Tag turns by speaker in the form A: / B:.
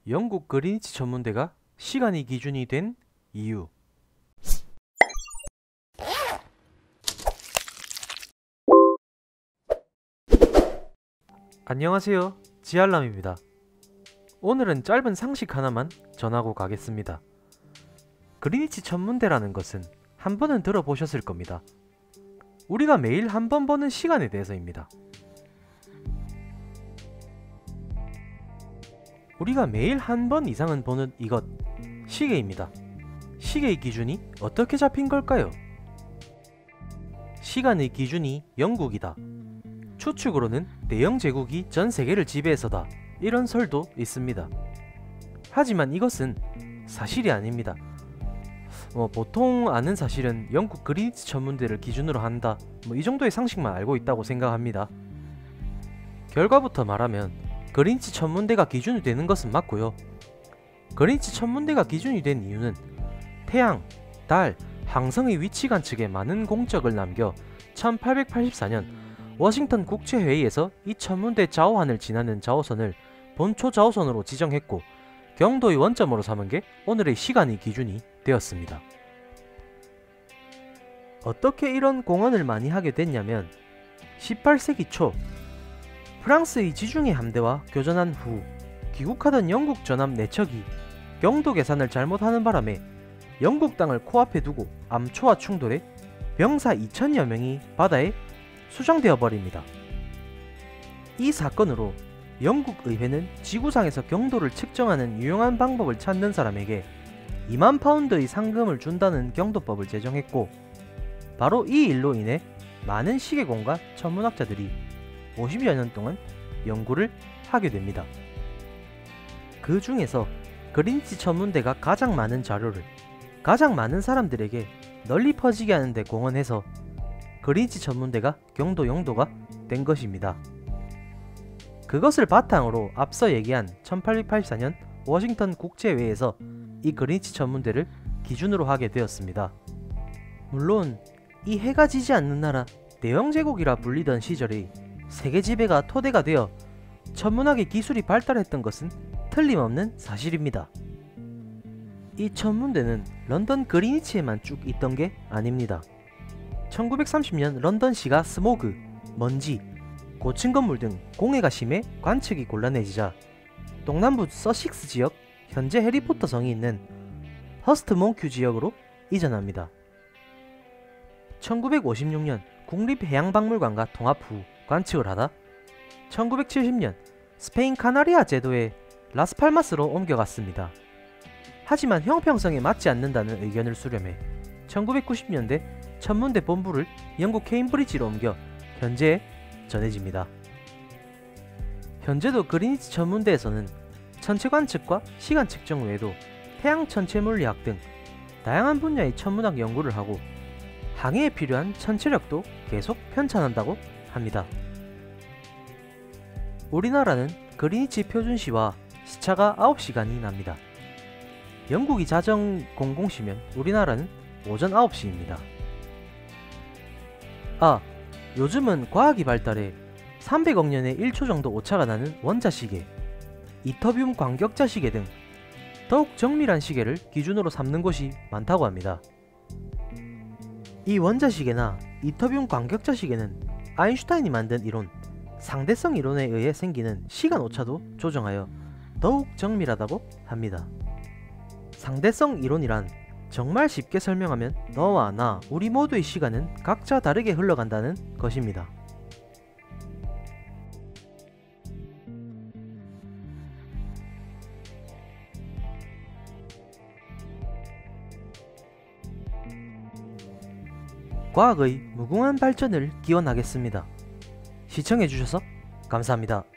A: 영국 그리니치 천문대가 시간이 기준이 된 이유. 안녕하세요, 지알람입니다. 오늘은 짧은 상식 하나만 전하고 가겠습니다. 그리니치 천문대라는 것은 한 번은 들어보셨을 겁니다. 우리가 매일 한 번 보는 시간에 대해서입니다. 우리가 매일 한 번 이상은 보는 이것, 시계입니다. 시계의 기준이 어떻게 잡힌 걸까요? 시간의 기준이 영국이다. 추측으로는 대영 제국이 전 세계를 지배해서다, 이런 설도 있습니다. 하지만 이것은 사실이 아닙니다. 보통 아는 사실은 영국 그리니치 천문대를 기준으로 한다, 이 정도의 상식만 알고 있다고 생각합니다. 결과부터 말하면 그리니치 천문대가 기준이 되는 것은 맞고요. 그리니치 천문대가 기준이 된 이유는 태양, 달, 항성의 위치 관측에 많은 공적을 남겨 1884년 워싱턴 국제회의에서 이 천문대 좌우한을 지나는 좌우선을 본초 좌우선으로 지정했고, 경도의 원점으로 삼은 게 오늘의 시간의 기준이 되었습니다. 어떻게 이런 공헌을 많이 하게 됐냐면 18세기 초 프랑스의 지중해 함대와 교전한 후 귀국하던 영국 전함 4척이 경도 계산을 잘못하는 바람에 영국 땅을 코앞에 두고 암초와 충돌해 병사 2000여 명이 바다에 수장되어 버립니다. 이 사건으로 영국 의회는 지구상에서 경도를 측정하는 유용한 방법을 찾는 사람에게 2만 파운드의 상금을 준다는 경도법을 제정했고, 바로 이 일로 인해 많은 시계공과 천문학자들이 50여 년 동안 연구를 하게 됩니다. 그 중에서 그리니치 천문대가 가장 많은 자료를 가장 많은 사람들에게 널리 퍼지게 하는 데 공헌해서 그리니치 천문대가 경도 영도가 된 것입니다. 그것을 바탕으로 앞서 얘기한 1884년 워싱턴 국제회의에서 이 그리니치 천문대를 기준으로 하게 되었습니다. 물론 이 해가 지지 않는 나라 대영제국이라 불리던 시절의 세계 지배가 토대가 되어 천문학의 기술이 발달했던 것은 틀림없는 사실입니다. 이 천문대는 런던 그리니치에만 쭉 있던 게 아닙니다. 1930년 런던시가 스모그, 먼지, 고층 건물 등 공해가 심해 관측이 곤란해지자 동남부 서식스 지역, 현재 해리포터 성이 있는 허스트몽큐 지역으로 이전합니다. 1956년 국립해양박물관과 통합 후 관측을 하다 1970년 스페인 카나리아 제도의 라스팔마스로 옮겨갔습니다. 하지만 형평성에 맞지 않는다는 의견을 수렴해 1990년대 천문대 본부를 영국 케임브리지로 옮겨 현재에 전해집니다. 현재도 그리니치 천문대에서는 천체 관측과 시간 측정 외에도 태양 천체 물리학 등 다양한 분야의 천문학 연구를 하고 항해에 필요한 천체력도 계속 편찬한다고 합니다. 우리나라는 그리니치 표준시와 시차가 9시간이 납니다. 영국이 자정 00시면 우리나라는 오전 9시입니다. 요즘은 과학이 발달해 300억 년에 1초 정도 오차가 나는 원자시계, 이터뷴 광격자시계 등 더욱 정밀한 시계를 기준으로 삼는 곳이 많다고 합니다. 이 원자시계나 이터뷴 광격자시계는 아인슈타인이 만든 이론, 상대성 이론에 의해 생기는 시간 오차도 조정하여 더욱 정밀하다고 합니다. 상대성 이론이란 정말 쉽게 설명하면 너와 나, 우리 모두의 시간은 각자 다르게 흘러간다는 것입니다. 과학의 무궁한 발전을 기원하겠습니다. 시청해주셔서 감사합니다.